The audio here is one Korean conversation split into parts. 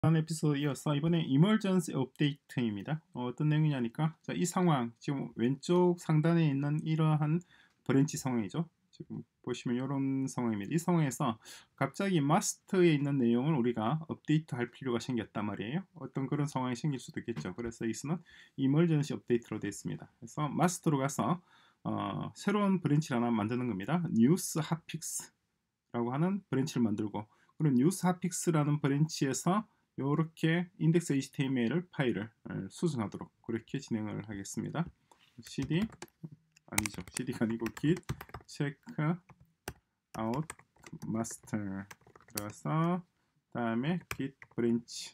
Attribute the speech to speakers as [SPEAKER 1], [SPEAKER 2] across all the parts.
[SPEAKER 1] 다음 에피소드 이어서 이번에 이머전시 업데이트입니다. 어떤 내용이냐니까 자, 이 상황 지금 왼쪽 상단에 있는 이러한 브랜치 상황이죠. 지금 보시면 이런 상황입니다. 이 상황에서 갑자기 마스터에 있는 내용을 우리가 업데이트 할 필요가 생겼단 말이에요. 어떤 그런 상황이 생길 수도 있겠죠. 그래서 여기서는 이머전시 업데이트로 되어 있습니다. 그래서 마스터로 가서 새로운 브랜치를 하나 만드는 겁니다. 뉴스 핫픽스라고 하는 브랜치를 만들고, 그리고 뉴스 핫픽스라는 브랜치에서 이렇게 인덱스 HTML 파일을 수정하도록 그렇게 진행을 하겠습니다. cd 아니죠, cd가 아니고 git check out master 들어가서 다음에 git branch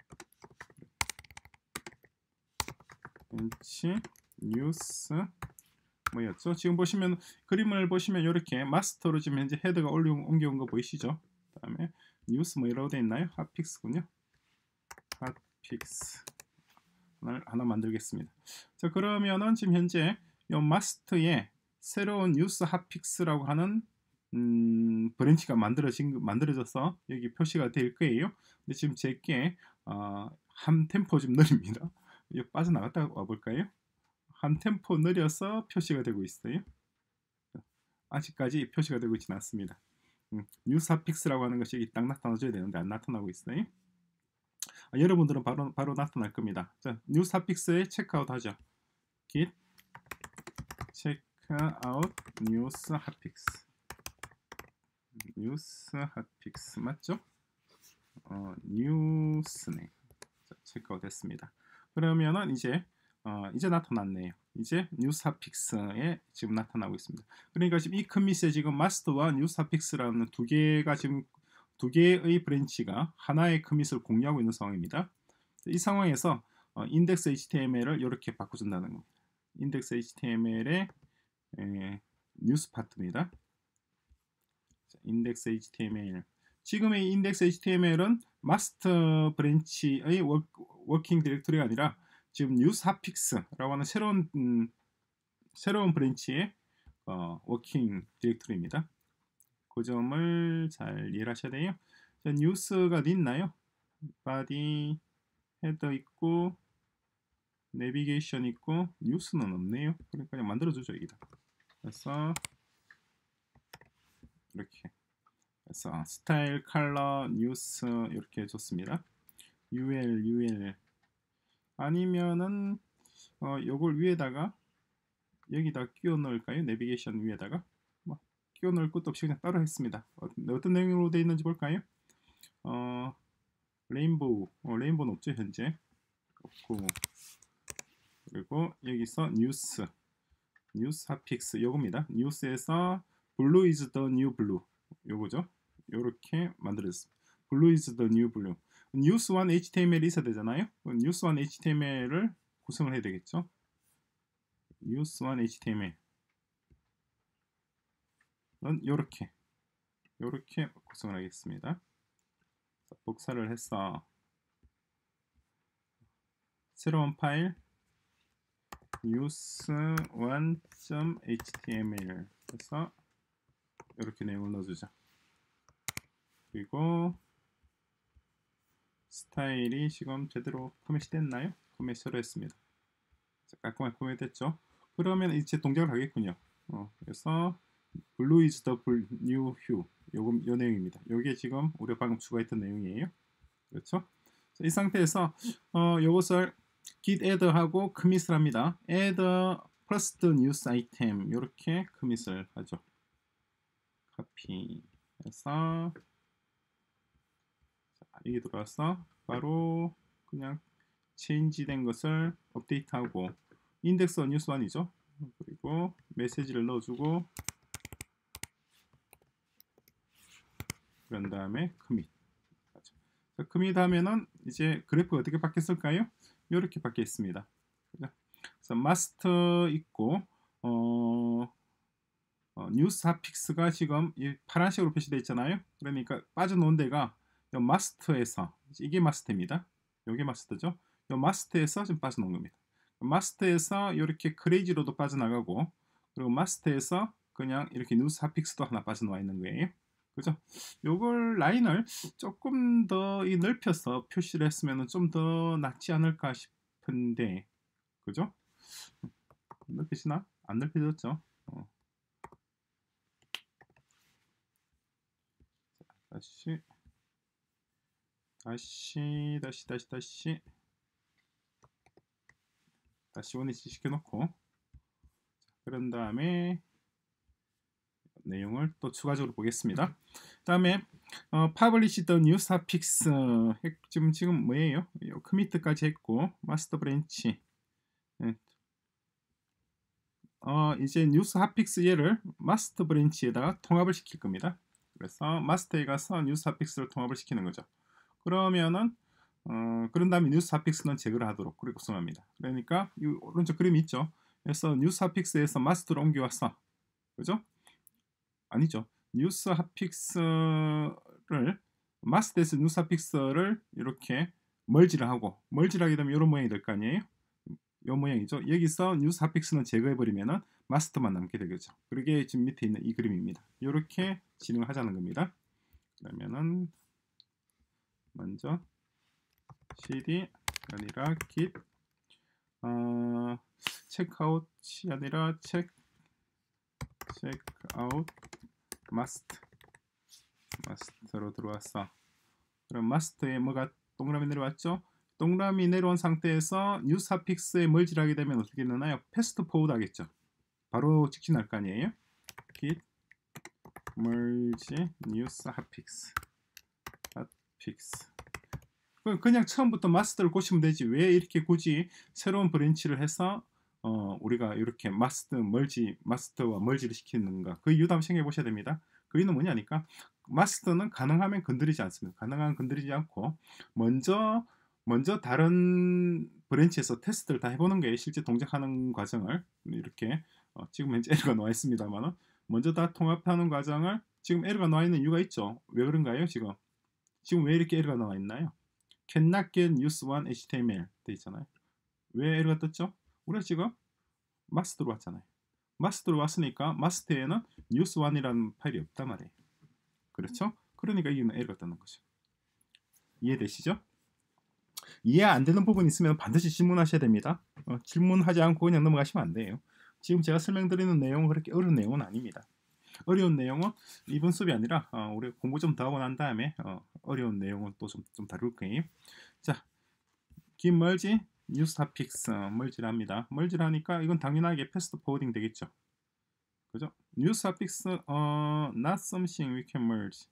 [SPEAKER 1] news 뭐였죠? 지금 보시면 그림을 보시면 이렇게 마스터로 지금 현재 헤드가 옮겨온 거 보이시죠? 다음에 뉴스 뭐라고 되어 있나요? 핫픽스군요. 핫픽스 하나 만들겠습니다. 자, 그러면은 지금 현재 이 마스터에 새로운 뉴스 핫픽스라고 하는 브랜치가 만들어져서 여기 표시가 될 거예요. 근데 지금 제게 한 템포 좀 느립니다. 이거 빠져나갔다 와볼까요? 한 템포 느려서 표시가 되고 있어요. 아직까지 표시가 되고 있지는 않습니다. 뉴스 핫픽스라고 하는 것이 여기 딱 나타나줘야 되는데 안 나타나고 있어요. 여러분들은 바로 나타날 겁니다. 자, 뉴스 핫픽스에 체크아웃 하죠. git checkout 뉴스 핫픽스. 뉴스 핫픽스 맞죠? 뉴스네. 자, 체크아웃 됐습니다. 그러면은 이제 나타났네요. 이제 뉴스 핫픽스에 지금 나타나고 있습니다. 그러니까 지금 이 커밋에 지금 마스터와 뉴스 핫픽스라는 두 개의 브랜치가 하나의 커밋을 공유하고 있는 상황입니다. 이 상황에서 인덱스 HTML을 이렇게 바꿔준다는 겁니다. 인덱스 HTML의 뉴스 파트입니다. 인덱스 HTML. 지금의 인덱스 HTML은 마스터 브랜치의 워킹 디렉토리가 아니라 지금 뉴스 핫픽스라고 하는 새로운 브랜치의 워킹 디렉토리입니다. 그 점을 잘 이해를 하셔야 돼요. 자, 뉴스가 어디 있나요? 바디 헤더 있고 내비게이션 있고 뉴스는 없네요. 그러니까 그냥 만들어주죠. 여기다. 그래서 이렇게 해서 스타일 컬러 뉴스 이렇게 해줬습니다. UL 아니면은 요걸 위에다가 여기다 끼워 넣을까요? 내비게이션 위에다가 뭐 끼워 넣을 것도 없이 그냥 따로 했습니다. 어떤 내용으로 되어 있는지 볼까요? 레인보우 레인보우는 없죠 현재. 없고, 그리고 여기서 뉴스 핫픽스 요겁니다. 뉴스에서 블루 is the new blue 요거죠. 요렇게 만들었습니다. 블루 is the new blue. 뉴스1 HTML이 있어야 되잖아요. 뉴스1 HTML을 구성을 해야 되겠죠. 뉴스1 HTML은 요렇게 구성을 하겠습니다. 복사를 해서 새로운 파일 news1.html 해서 이렇게 내용을 넣어주죠. 그리고 스타일이 지금 제대로 포맷이 됐나요? 포맷으로 했습니다. 깔끔하게 포맷 됐죠. 그러면 이제 동작을 하겠군요. 그래서 blue is the new hue 요 내용입니다. 요게 지금 우리가 방금 추가했던 내용이에요. 그렇죠? 자, 이 상태에서 요것을 git add하고 commit 합니다. add first news item 이렇게 commit을 하죠. copy 해서 여기 들어와서 바로 그냥 change 된 것을 업데이트하고 인덱스 뉴스1이죠. 그리고 메시지를 넣어주고 그런 다음에 commit 하죠. 자, commit 하면은 이제 그래프가 어떻게 바뀌었을까요? 이렇게 바뀌었습니다. 그래서 마스터 있고 뉴스 핫픽스가 지금 이 파란색으로 표시되어 있잖아요. 그러니까 빠져놓은 데가 이 마스터에서 이게 마스터입니다. 이게 마스터죠. 이 마스터에서 지금 빠져놓은 겁니다. 마스터에서 이렇게 크레이지로도 빠져나가고, 그리고 마스터에서 그냥 이렇게 뉴스 핫픽스도 하나 빠져나와 있는 거예요. 그죠? 요걸 라인을 조금 더 넓혀서 표시를 했으면 좀 더 낫지 않을까 싶은데, 그죠? 넓혀지나? 안 넓혀졌죠? 다시 원위치 시켜놓고, 그런 다음에 내용을 또 추가적으로 보겠습니다. 다음에 publish the new suffix 지금 뭐예요? 커미트까지 했고 마스터 브랜치. 이제 뉴스 핫픽스 얘를 마스터 브랜치에다가 통합을 시킬 겁니다. 그래서 마스터에 가서 뉴스 핫픽스를 통합을 시키는 거죠. 그러면은 그런 다음에 뉴스 핫픽스는 제거를 하도록 그렇게 구성합니다. 그러니까 이 오른쪽 그림이 있죠. 그래서 뉴스 핫픽스에서 마스터로 옮겨왔어. 그죠? 아니죠. 뉴스 핫픽스를 마스터에서 뉴스 핫픽스를 이렇게 멀지를 하고 멀지를 하게 되면 이런 모양이 될 거 아니에요? 이 모양이죠. 여기서 뉴스 핫픽스는 제거해버리면은 마스터만 남게 되겠죠. 그게 지금 밑에 있는 이 그림입니다. 이렇게 진행을 하자는 겁니다. 그러면은 먼저 cd 아니라 git checkout이 아니라 checkout master로 들어왔어. 그럼 마스터에 뭐가 동그라미 내려왔죠? 동그라미 내려온 상태에서 뉴스 핫픽스에 멀지를 하게 되면 어떻게 되나요? 패스트 포워드 하겠죠. 바로 직진할 거 아니에요? git merge news 핫픽스. 그냥 처음부터 마스터를 고치면 되지. 왜 이렇게 굳이 새로운 브랜치를 해서 우리가 이렇게 마스터와 멀지를 시키는가? 그 이유도 한번 생각해 보셔야 됩니다. 그 이유는 뭐냐니까 마스터는 가능하면 건드리지 않습니다. 가능하면 건드리지 않고 먼저 다른 브랜치에서 테스트를 다 해보는 게 실제 동작하는 과정을 이렇게 지금 현재 에러가 나와 있습니다만 먼저 다 통합하는 과정을 지금 에러가 나와 있는 이유가 있죠. 왜 그런가요? 지금 왜 이렇게 에러가 나와 있나요? cannot get news1 HTML 돼 있잖아요. 왜 에러가 떴죠? 우리가 지금 마스터로 왔잖아요. 마스터로 왔으니까 마스터에는 news1이라는 파일이 없단 말이에요. 그렇죠? 그러니까 이게 에러가 뜨는 거죠. 이해되시죠? 이해 안 되는 부분이 있으면 반드시 질문하셔야 됩니다. 질문하지 않고 그냥 넘어가시면 안 돼요. 지금 제가 설명드리는 내용은 그렇게 어려운 내용은 아닙니다. 어려운 내용은 이번 수업이 아니라 우리 공부 좀 더 하고 난 다음에 어려운 내용은 또 좀 다룰 거예요. 자, git merge news topics 멀지를 합니다. 멀지를 하니까 이건 당연하게 패스트 포워딩 되겠죠. 그죠? news topics not something we can merge.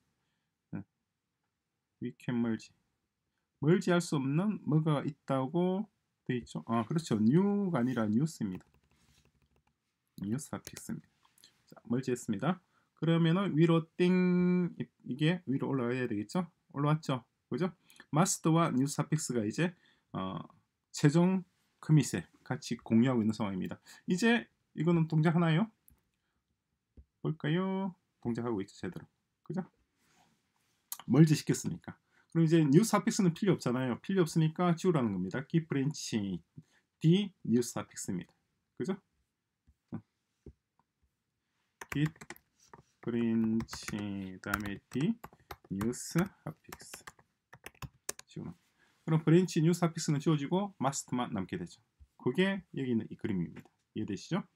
[SPEAKER 1] we can merge. 멀지 할 수 없는 뭐가 있다고 돼 있죠. 그렇죠. new가 아니라 news입니다. news topics입니다. 자, 멀지했습니다. 그러면은 위로 띵 이게 위로 올라가야 되겠죠? 올라왔죠? 그죠? 마스터와 뉴스 핫픽스가 이제 최종 커밋에 같이 공유하고 있는 상황입니다. 이제 이거는 동작하나요? 볼까요? 동작하고 있죠, 제대로. 그죠? 멀지 시켰으니까. 그럼 이제 뉴스 핫픽스는 필요 없잖아요. 필요 없으니까 지우라는 겁니다. git branch d 뉴스 핫픽스입니다. 그죠? git branch 다음에 d 뉴스 핫픽스 지우는. 그럼 브랜치 뉴스 핫픽스는 지워지고 마스터만 남게 되죠. 그게 여기 있는 이 그림입니다. 이해되시죠?